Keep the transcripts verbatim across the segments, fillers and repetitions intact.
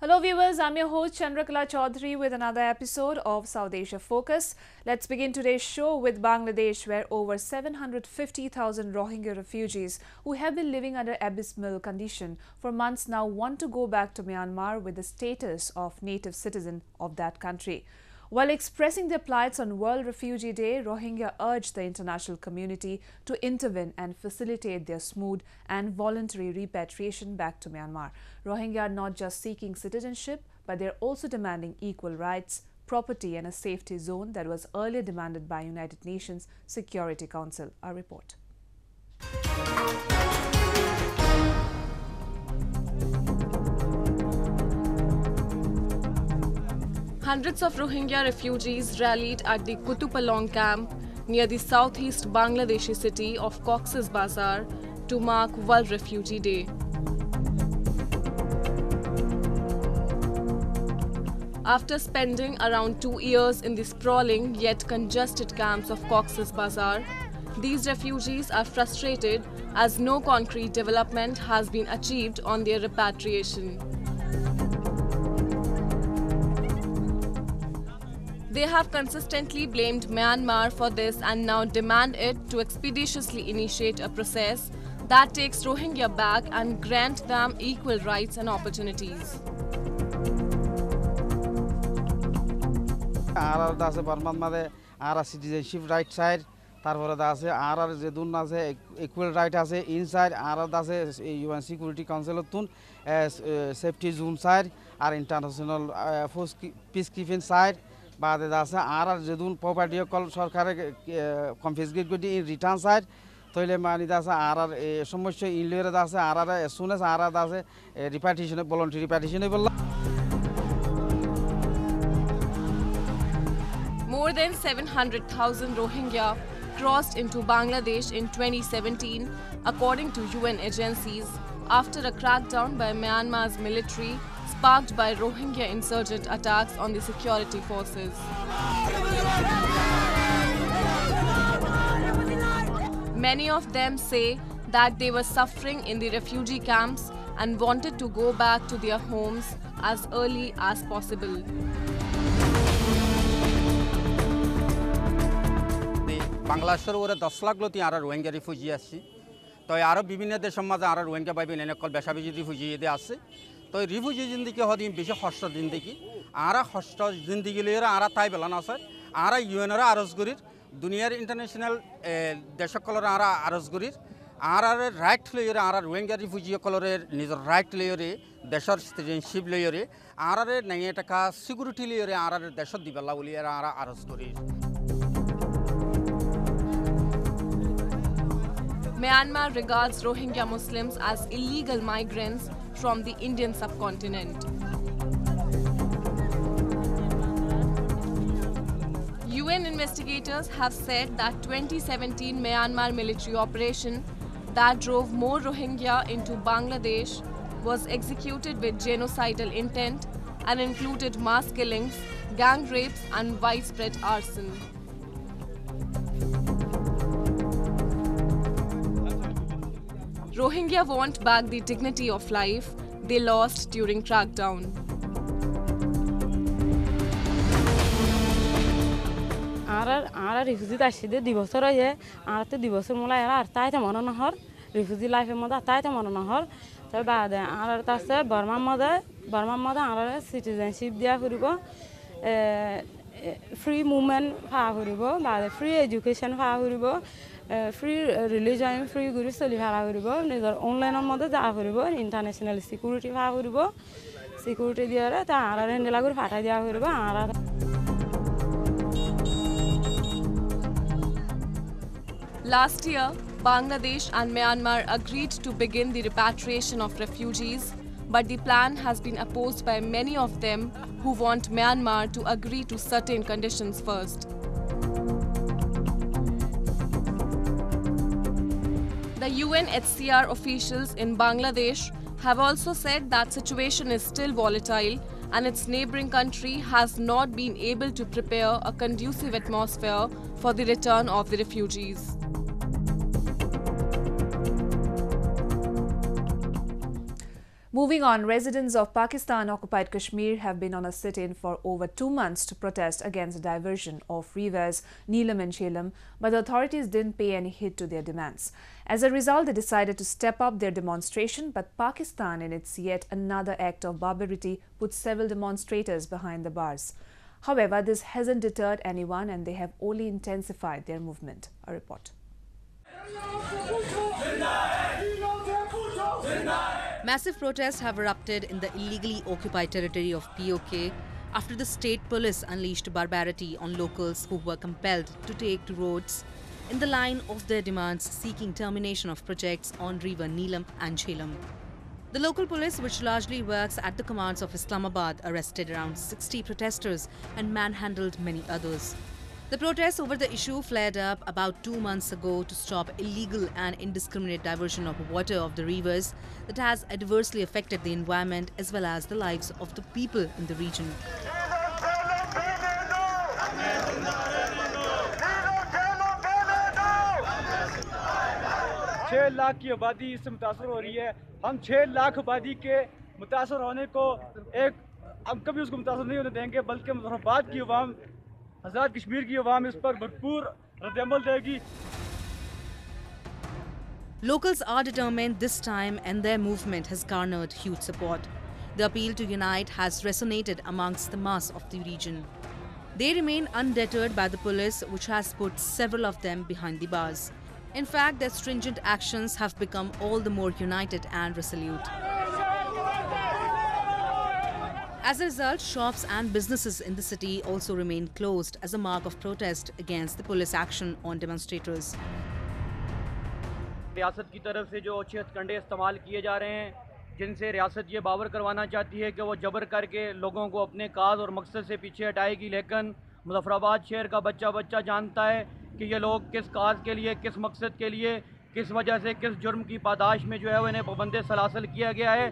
Hello viewers, I'm your host Chandrakala Chaudhary with another episode of South Asia Focus. Let's begin today's show with Bangladesh, where over seven hundred fifty thousand Rohingya refugees who have been living under abysmal condition for months now want to go back to Myanmar with the status of native citizen of that country. While expressing their plights on World Refugee Day, Rohingya urged the international community to intervene and facilitate their smooth and voluntary repatriation back to Myanmar. Rohingya are not just seeking citizenship, but they're also demanding equal rights, property and a safety zone that was earlier demanded by United Nations Security Council. Our report. Hundreds of Rohingya refugees rallied at the Kutupalong camp near the southeast Bangladeshi city of Cox's Bazar to mark World Refugee Day. After spending around two years in the sprawling yet congested camps of Cox's Bazar, these refugees are frustrated as no concrete development has been achieved on their repatriation. They have consistently blamed Myanmar for this and now demand it to expeditiously initiate a process that takes Rohingya back and grant them equal rights and opportunities. Our das Burman made our citizenship right side, Tarvara das our Zedun equal right as inside, our das U N Security Council tun as safety zone side, our international force peacekeeping side. বাদে আছে আর আর যেদুন property কল সরকারে confiscate করে in return side তইলে money আছে আর আর সমস্যা ইনলের আছে আর আর as soon as আর আর আছে রিপার্টিশন ভলান্টারি রিপার্টিশন বললা More than seven hundred thousand Rohingya crossed into Bangladesh in twenty seventeen according to U N agencies after a crackdown by Myanmar's military sparked by Rohingya insurgent attacks on the security forces. Many of them say that they were suffering in the refugee camps and wanted to go back to their homes as early as possible. বাংলাদেশের ওরে দশ লাখ লোক আর Rohingya refugee আসছে তো আরও বিভিন্ন দেশের মাঝে আর রোহিঙ্গা পাইবেন এনেকল বেশা বেশি রিফিউজি এদের আছে তো রিফিউজি জিন্দিগি হদিন বেশি কষ্ট জিন্দিগি আর কষ্ট জিন্দিগি লিয়ে আর তাই বেলান আছে আর ইউএনের আরজগুরির দুনিয়ার ইন্টারন্যাশনাল দেশকলর আর আরজগুরির আর আর রাইট লইরে আর রোহিঙ্গা রিফিউজি কলরের নিজের রাইট লইরে দেশের সিটিজেনশিপ লইরে আর আর নাই টাকা সিকিউরিটি লইরে আর আর দেশের দিবেলা বলি আর আরজগুরির Myanmar regards Rohingya Muslims as illegal migrants from the Indian subcontinent. U N investigators have said that twenty seventeen Myanmar military operation that drove more Rohingya into Bangladesh was executed with genocidal intent and included mass killings, gang rapes and widespread arson. Rohingya want back the dignity of life they lost during crackdown. Ara ara refugee ashide dibosor hoye arate dibosor mola era artaite mono nahor refugee life e moda artaite mono nahor to baade ara tase Burma moda Burma moda ara citizenship dia furibo free movement pha furibo baade free education pha furibo free religion free guru soli pha furibo nizor online moda ja furibo international security pha furibo security diara ta ara hendela gur phatai dia furibo ara Last year, Bangladesh and Myanmar agreed to begin the repatriation of refugees, but the plan has been opposed by many of them who want Myanmar to agree to certain conditions first. The U N H C R officials in Bangladesh have also said that situation is still volatile and its neighboring country has not been able to prepare a conducive atmosphere for the return of the refugees. Moving on, residents of Pakistan-occupied Kashmir have been on a sit-in for over two months to protest against the diversion of rivers Neelam and Jhelum, but the authorities didn't pay any heed to their demands. As a result, they decided to step up their demonstration, but Pakistan, in its yet another act of barbarity, put several demonstrators behind the bars. However, this hasn't deterred anyone and they have only intensified their movement. A report. Massive protests have erupted in the illegally occupied territory of P O K after the state police unleashed barbarity on locals who were compelled to take to roads in the line of their demands seeking termination of projects on river Neelam and Jhelum. The local police, which largely works at the commands of Islamabad, arrested around sixty protesters and manhandled many others. The protests over the issue flared up about two months ago to stop illegal and indiscriminate diversion of water of the rivers that has adversely affected the environment as well as the lives of the people in the region. छह लाख की आबादी इससे मुतासर हो रही है। हम छह लाख आबादी के मुतासर होने को एक हम कभी उसको मुतासर नहीं होने देंगे, बल्कि मुजफ्फराबाद की अवाम, आज़ाद कश्मीर की अवाम इस पर भरपूर रद्द-ए-अमल देगी। Locals are determined this time and their movement has garnered huge support. The appeal to unite has resonated amongst the mass of the region. They remain undeterred by the police, which has put several of them behind the bars. In fact, their stringent actions have become all the more united and resolute. As a result, shops and businesses in the city also remain closed as a mark of protest against the police action on demonstrators. रियासत की तरफ से जो अच्छे हथकंडे इस्तेमाल किए जा रहे हैं, जिनसे रियासत ये बावर करवाना चाहती है कि वो जबर करके लोगों को अपने काज और मकसद से पीछे हटाएगी, लेकिन मुजफ्फराबाद शहर का बच्चा बच्चा जानता है कि ये लोग किस काज के लिए, किस मकसद के लिए, किस वजह से, किस जुर्म की पादाश में जो है वो इन्हें पाबंद सलासल किया गया है।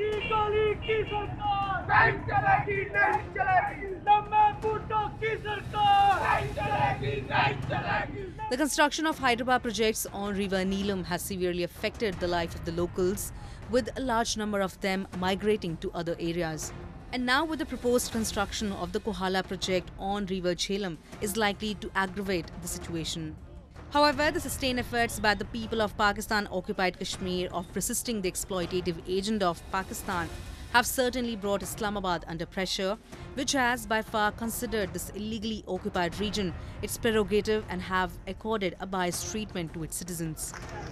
The construction of hydropower projects on River Neelam has severely affected the life of the locals, with a large number of them migrating to other areas. And now with the proposed construction of the Kohala project on River Jhelum is likely to aggravate the situation. However, the sustained efforts by the people of Pakistan-occupied Kashmir of resisting the exploitative agenda of Pakistan have certainly brought Islamabad under pressure, which has by far considered this illegally occupied region its prerogative and have accorded a biased treatment to its citizens.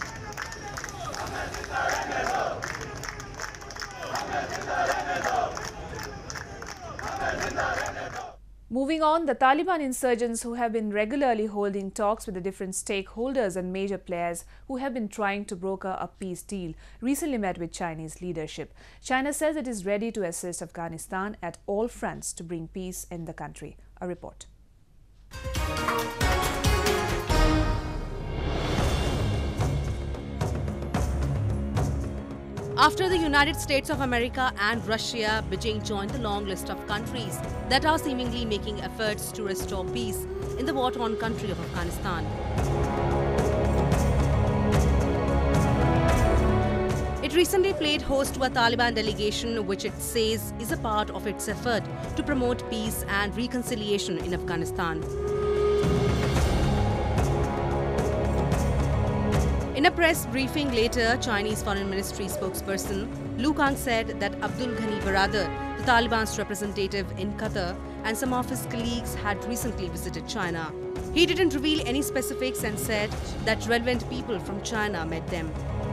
Moving on, the Taliban insurgents, who have been regularly holding talks with the different stakeholders and major players who have been trying to broker a peace deal, recently met with Chinese leadership. China says it is ready to assist Afghanistan at all fronts to bring peace in the country. A report. After the United States of America and Russia, Beijing joined the long list of countries that are seemingly making efforts to restore peace in the war-torn country of Afghanistan. It recently played host to a Taliban delegation, which it says is a part of its effort to promote peace and reconciliation in Afghanistan. In a press briefing later, Chinese Foreign Ministry spokesperson Lu Kang said that Abdul Ghani Baradar, the Taliban's representative in Qatar, and some of his colleagues had recently visited China. He didn't reveal any specifics and said that relevant people from China met them.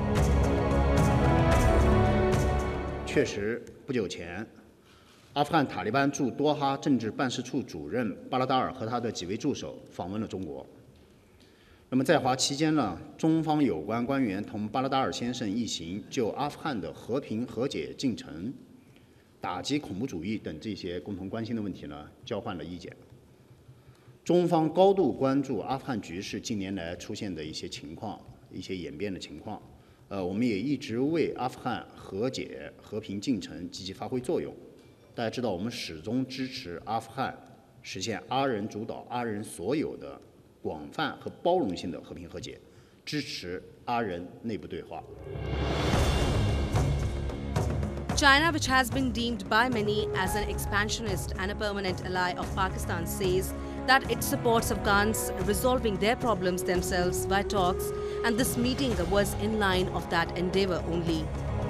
确实，不久前，阿富汗塔利班驻多哈政治办事处主任巴拉达尔和他的几位助手访问了中国。 那么在华期间呢，中方有关官员同巴拉达尔先生一行就阿富汗的和平和解进程、打击恐怖主义等这些共同关心的问题呢，交换了意见。中方高度关注阿富汗局势近年来出现的一些情况、一些演变的情况。呃，我们也一直为阿富汗和解、和平进程积极发挥作用。大家知道，我们始终支持阿富汗实现阿人主导、阿人所有的 广泛和包容性的和平和解，支持阿人内部对话。 China, which has been deemed by many as an expansionist and a permanent ally of Pakistan, says that it supports Afghans resolving their problems themselves by talks, and this meeting was in line of that endeavour only.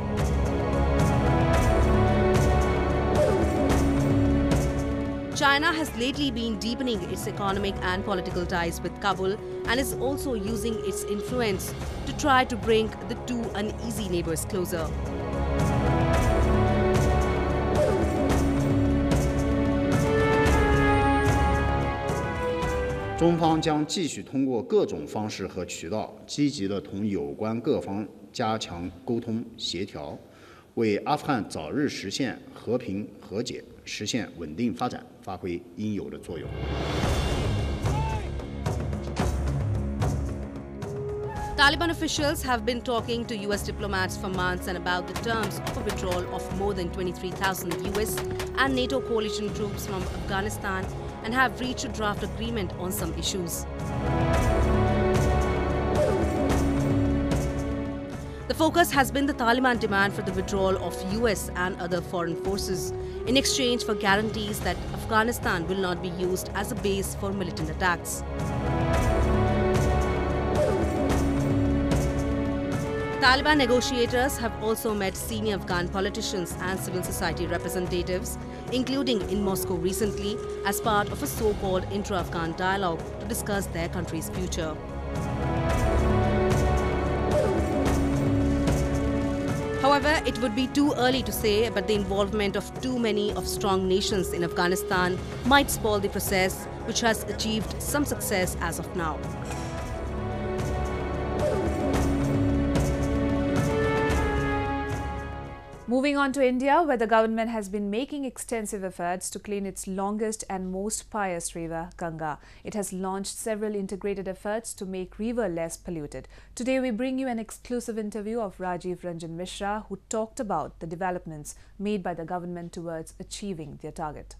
China has lately been deepening its economic and political ties with Kabul and is also using its influence to try to bring the two uneasy neighbours closer. 中方将继续通过各种方式和渠道，积极地同有关各方加强沟通协调，为阿富汗早日实现和平和解、实现稳定发展发挥应有的作用。 Taliban officials have been talking to U S diplomats for months and about the terms of a withdrawal of more than twenty-three thousand U S and NATO coalition troops from Afghanistan and have reached a draft agreement on some issues. The focus has been the Taliban demand for the withdrawal of U S and other foreign forces in exchange for guarantees that Afghanistan will not be used as a base for militant attacks. Taliban negotiators have also met senior Afghan politicians and civil society representatives, including in Moscow recently, as part of a so-called intra-Afghan dialogue to discuss their country's future. However, it would be too early to say, but the involvement of too many of strong nations in Afghanistan might spoil the process, which has achieved some success as of now. Moving on to India, where the government has been making extensive efforts to clean its longest and most pious river, Ganga. It has launched several integrated efforts to make river less polluted. Today, we bring you an exclusive interview of Rajiv Ranjan Mishra, who talked about the developments made by the government towards achieving their target.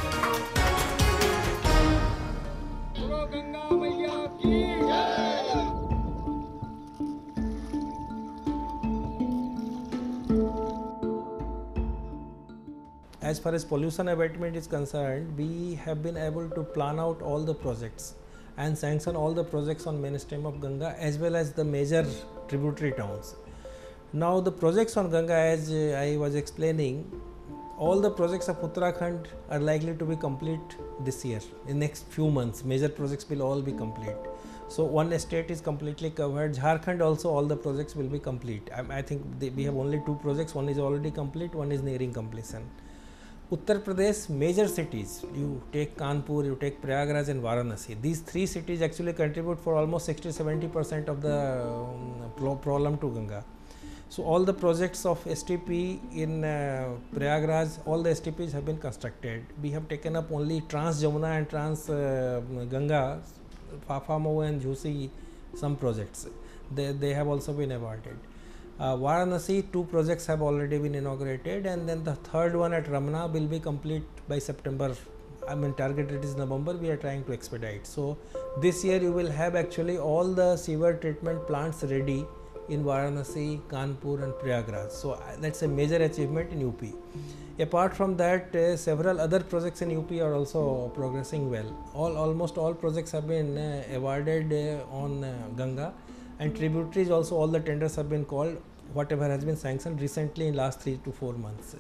As far as pollution abatement is concerned, we have been able to plan out all the projects and sanction all the projects on mainstream of Ganga as well as the major tributary towns. Now the projects on Ganga, as uh, I was explaining, all the projects of Uttarakhand are likely to be complete this year. In next few months, major projects will all be complete. So one state is completely covered. Jharkhand also, all the projects will be complete. I, I think they, we have only two projects. One is already complete, one is nearing completion. Uttar Pradesh, major cities, you take Kanpur, you take Prayagraj and Varanasi. These three cities actually contribute for almost sixty to seventy percent of the um, problem to Ganga. So all the projects of S T P in uh, Prayagraj, all the S T Ps have been constructed. We have taken up only Trans Jamuna and Trans uh, Ganga, Fafamo and Jhusi, some projects. They, they have also been awarded. Uh, Varanasi, two projects have already been inaugurated, and then the third one at Ramana will be complete by September. I mean, targeted is November, we are trying to expedite. So this year you will have actually all the sewer treatment plants ready in Varanasi, Kanpur and Prayagraj. So uh, that's a major achievement in U P. Mm-hmm. Apart from that, uh, several other projects in U P are also progressing well. All almost all projects have been uh, awarded uh, on uh, Ganga. And tributaries also, all the tenders have been called, whatever has been sanctioned recently in last three to four months.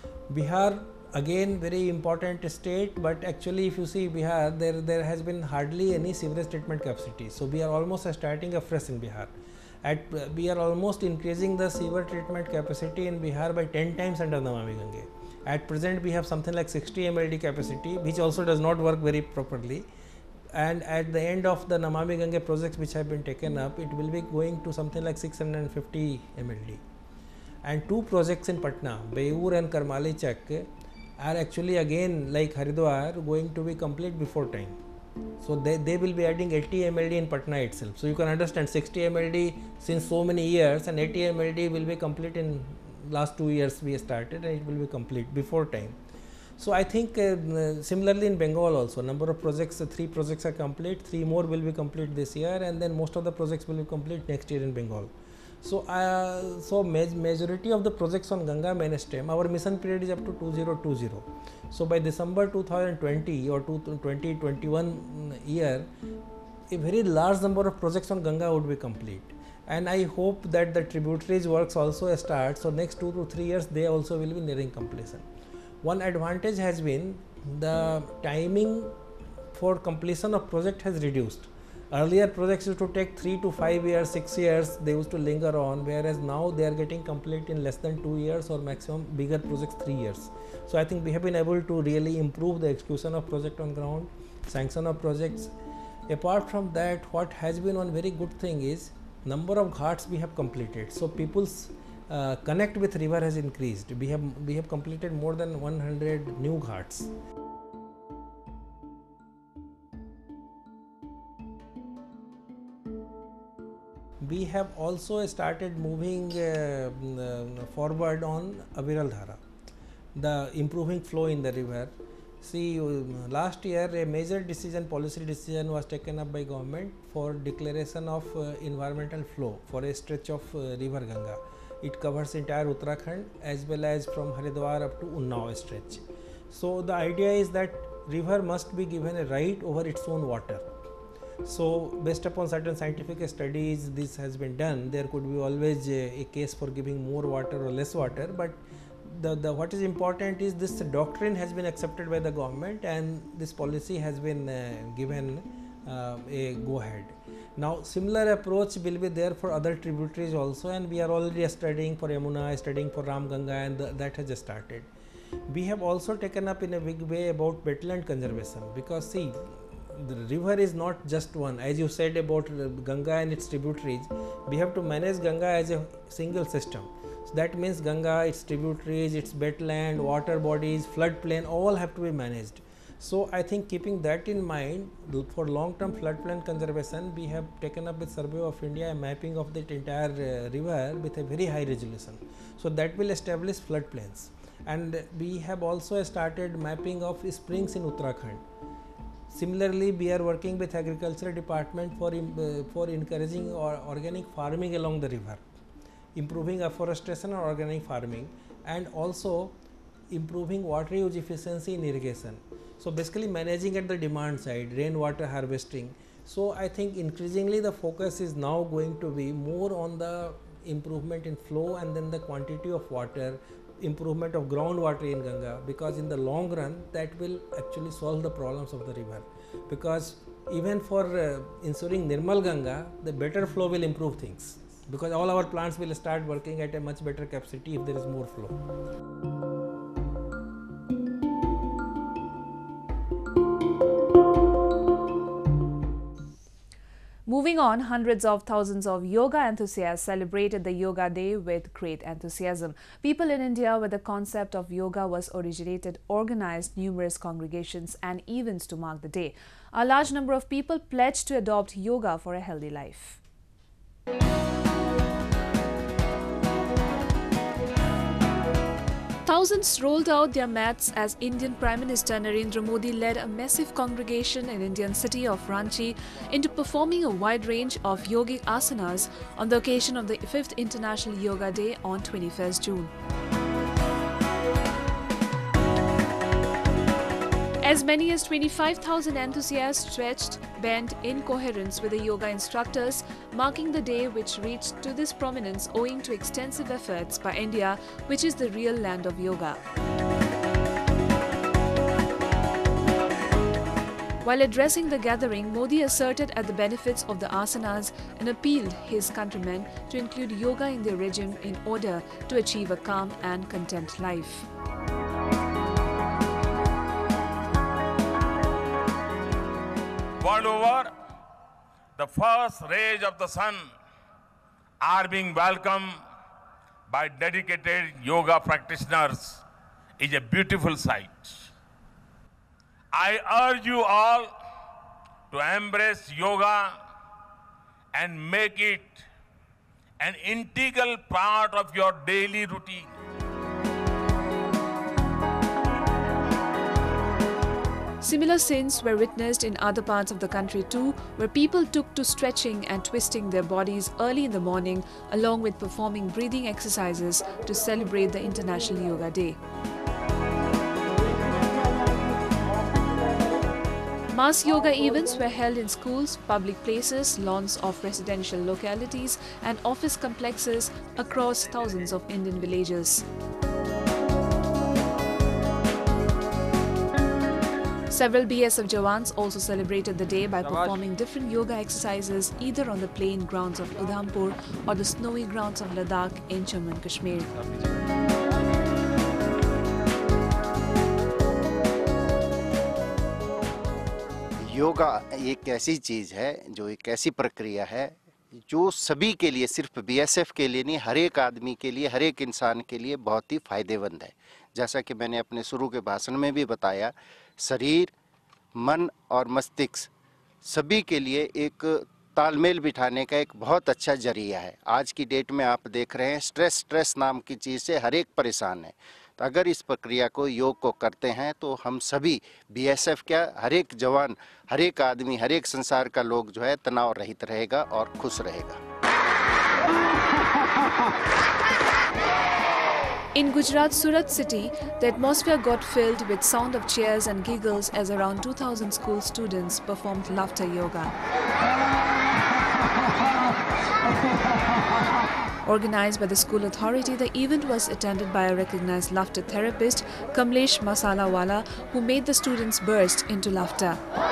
Bihar, again very important state, but actually if you see Bihar, there, there has been hardly any sewerage treatment capacity. So we are almost starting afresh in Bihar. At, uh, we are almost increasing the sewer treatment capacity in Bihar by ten times under Namami Gange. At present we have something like sixty M L D capacity, which also does not work very properly. And at the end of the Namami Gange projects which have been taken up, it will be going to something like six hundred fifty M L D. And two projects in Patna, Beur and Karmali Chak, are actually again like Haridwar going to be complete before time. So they, they will be adding eighty M L D in Patna itself. So you can understand sixty M L D since so many years, and eighty M L D will be complete in last two years we started, and it will be complete before time. So I think uh, similarly in Bengal also, number of projects, uh, three projects are complete, three more will be complete this year, and then most of the projects will be complete next year in Bengal. So, uh, so ma majority of the projects on Ganga mainstream, our mission period is up to two thousand twenty. So, by December two thousand twenty or twenty twenty-one year, a very large number of projects on Ganga would be complete. And I hope that the tributaries works also start. So, next two to three years, they also will be nearing completion. One advantage has been the timing for completion of project has reduced. Earlier projects used to take three to five years, six years, they used to linger on, whereas now they are getting complete in less than two years or maximum bigger projects three years. So I think we have been able to really improve the execution of project on ground, sanction of projects. Apart from that, what has been one very good thing is number of ghats we have completed. So people's uh, connect with river has increased. We have we have completed more than one hundred new ghats. We have also started moving uh, uh, forward on Aviral Dhara, the improving flow in the river. See, uh, last year a major decision, policy decision was taken up by government for declaration of uh, environmental flow for a stretch of uh, river Ganga. It covers entire Uttarakhand as well as from Haridwar up to Unnao stretch. So the idea is that river must be given a right over its own water. So based upon certain scientific studies, this has been done. There could be always a, a case for giving more water or less water, but the, the what is important is this doctrine has been accepted by the government and this policy has been uh, given uh, a go ahead. Now similar approach will be there for other tributaries also, and we are already studying for Yamuna, studying for Ram Ganga, and the, that has just started. We have also taken up in a big way about wetland conservation, because see, the river is not just one. As you said about Ganga and its tributaries, we have to manage Ganga as a single system. So that means Ganga, its tributaries, its wetland, water bodies, floodplain, all have to be managed. So I think keeping that in mind, for long-term floodplain conservation, we have taken up with Survey of India a mapping of that entire uh, river with a very high resolution. So that will establish floodplains. And we have also started mapping of springs in Uttarakhand. Similarly, we are working with agriculture department for, uh, for encouraging or organic farming along the river, improving afforestation or organic farming, and also improving water use efficiency in irrigation. So basically managing at the demand side, rainwater harvesting. So I think increasingly the focus is now going to be more on the improvement in flow and then the quantity of water, improvement of groundwater in Ganga, because in the long run that will actually solve the problems of the river. Because even for uh, ensuring Nirmal Ganga, the better flow will improve things, because all our plants will start working at a much better capacity if there is more flow. Moving on, hundreds of thousands of yoga enthusiasts celebrated the Yoga Day with great enthusiasm. People in India, where the concept of yoga was originated, organized numerous congregations and events to mark the day. A large number of people pledged to adopt yoga for a healthy life. Thousands rolled out their mats as Indian Prime Minister Narendra Modi led a massive congregation in Indian city of Ranchi into performing a wide range of yogic asanas on the occasion of the fifth International Yoga Day on twenty-first June. As many as twenty-five thousand enthusiasts stretched, bent in coherence with the yoga instructors, marking the day which reached to this prominence owing to extensive efforts by India, which is the real land of yoga. While addressing the gathering, Modi asserted at the benefits of the asanas and appealed his countrymen to include yoga in their regime in order to achieve a calm and content life. World over, the first rays of the sun are being welcomed by dedicated yoga practitioners. Is a beautiful sight. I urge you all to embrace yoga and make it an integral part of your daily routine. Similar scenes were witnessed in other parts of the country too, where people took to stretching and twisting their bodies early in the morning, along with performing breathing exercises to celebrate the International Yoga Day. Mass yoga events were held in schools, public places, lawns of residential localities and office complexes across thousands of Indian villages. Several B S F Jawans also celebrated the day by performing different yoga exercises either on the plain grounds of Udhampur or the snowy grounds of Ladakh in Jammu and Kashmir. Yoga एक ऐसी चीज़ है जो एक ऐसी प्रक्रिया है जो सभी के लिए, सिर्फ बीएसएफ के लिए नहीं, हर एक आदमी के लिए, हर एक इंसान के लिए बहुत ही फायदेमंद है। जैसा कि मैंने अपने शुरू के भाषण में भी बताया, शरीर, मन और मस्तिष्क सभी के लिए एक तालमेल बिठाने का एक बहुत अच्छा जरिया है। आज की डेट में आप देख रहे हैं स्ट्रेस स्ट्रेस नाम की चीज़ से हर एक परेशान है। तो अगर इस प्रक्रिया को, योग को करते हैं तो हम सभी बीएसएफ क्या, हर एक जवान, हर एक आदमी, हर एक संसार का लोग जो है तनाव रहित रहेगा और खुश रहेगा। In Gujarat Surat city, the atmosphere got filled with sound of cheers and giggles as around two thousand school students performed laughter yoga. Organized by the school authority, the event was attended by a recognized laughter therapist, Kamlesh Masalawala, who made the students burst into laughter.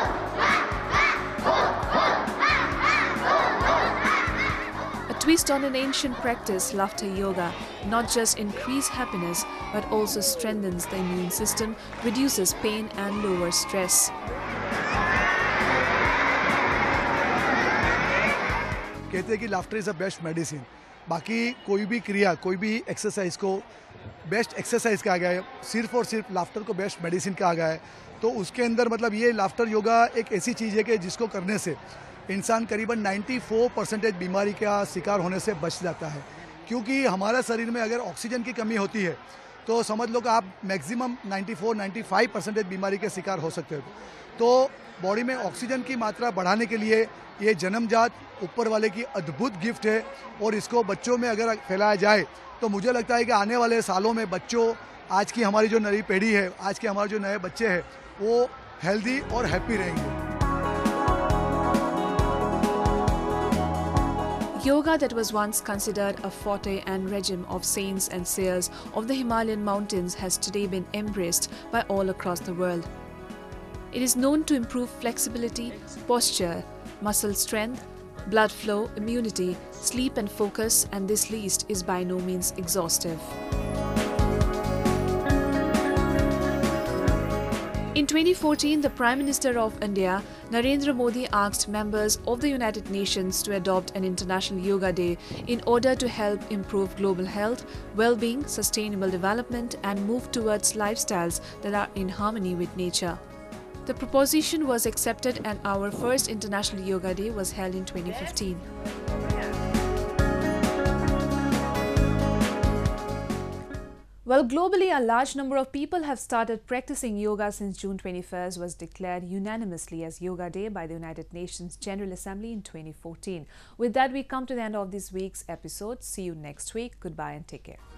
A twist on an ancient practice, laughter yoga not just increases happiness but also strengthens the immune system, reduces pain and lowers stress. कहते हैं कि laughter is the best medicine. बाकी कोई भी क्रिया, कोई भी exercise को बेस्ट एक्सरसाइज कहा गया है, सिर्फ और सिर्फ लाफ्टर को बेस्ट मेडिसिन कहा गया है। तो उसके अंदर मतलब ये लाफ्टर योगा एक ऐसी चीज़ है कि जिसको करने से इंसान करीबन चौरानवे परसेंटेज बीमारी का शिकार होने से बच जाता है। क्योंकि हमारा शरीर में अगर ऑक्सीजन की कमी होती है तो समझ लो कि आप मैक्सिमम चौरानवे पचानवे परसेंटेज बीमारी के शिकार हो सकते हो। तो बॉडी में ऑक्सीजन की मात्रा बढ़ाने के लिए ये जन्मजात ऊपर वाले की अद्भुत गिफ्ट है और इसको बच्चों में अगर फैलाया जाए तो मुझे लगता है कि आने वाले सालों में बच्चों, आज की हमारी जो नई पीढ़ी है, आज के हमारे जो नए बच्चे हैं, वो हेल्दी और हैप्पी रहेंगे। Yoga that was once considered a forte and regime of saints and seers of the Himalayan mountains has today been embraced by all across the world. It is known to improve flexibility, posture, muscle strength, blood flow, immunity, sleep and focus, and this list is by no means exhaustive. In twenty fourteen, the Prime Minister of India, Narendra Modi, asked members of the United Nations to adopt an International Yoga Day in order to help improve global health, well-being, sustainable development, and move towards lifestyles that are in harmony with nature. The proposition was accepted and our first International Yoga Day was held in twenty fifteen. Well, globally, a large number of people have started practicing yoga since June twenty-first was declared unanimously as Yoga Day by the United Nations General Assembly in twenty fourteen. With that, we come to the end of this week's episode. See you next week. Goodbye and take care.